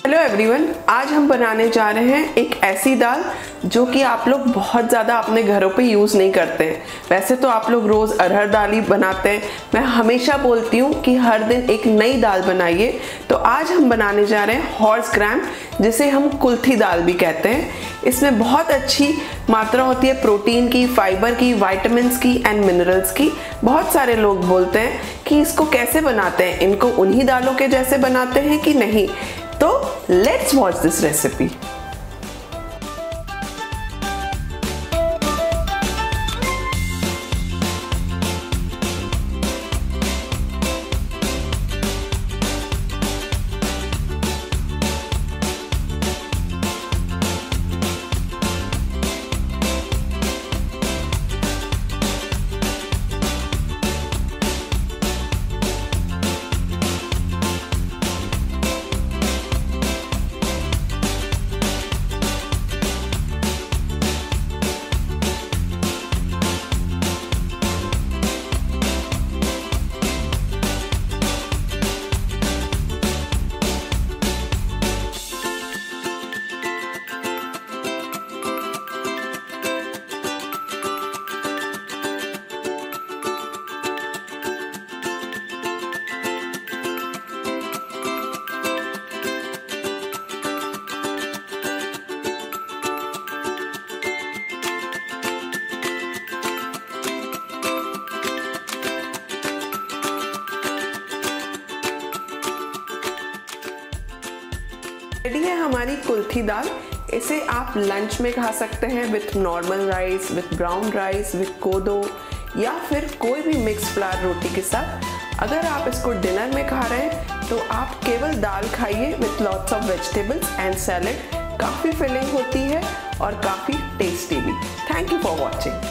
Hello everyone, आज हम बनाने जा रहे हैं एक ऐसी दाल जो कि आप लोग बहुत ज़्यादा अपने घरों पे यूज़ नहीं करते हैं। वैसे तो आप लोग रोज़ अरहर दाल ही बनाते हैं। मैं हमेशा बोलती हूँ कि हर दिन एक नई दाल बनाइए। तो आज हम बनाने जा रहे हैं हॉर्स ग्राम, जिसे हम कुल्थी दाल भी कहते हैं। इसमें बहुत अच्छी मात्रा होती है प्रोटीन की, फाइबर की, विटामिन्स की एंड मिनरल्स की। बहुत सारे लोग बोलते हैं कि इसको कैसे बनाते हैं, इनको उन्हीं दालों के जैसे बनाते हैं कि नहीं। तो let's watch this recipe. Ready है हमारी कुल्थी दाल। इसे आप लंच में खा सकते हैं with normal rice, with brown rice, with कोदो या फिर कोई भी मिक्स फ्लावर रोटी के साथ। अगर आप इसको डिनर में खा रहे हैं तो आप केवल दाल खाइए with lots of vegetables and salad. काफ़ी फिलिंग होती है और काफ़ी टेस्टी भी। Thank you for watching.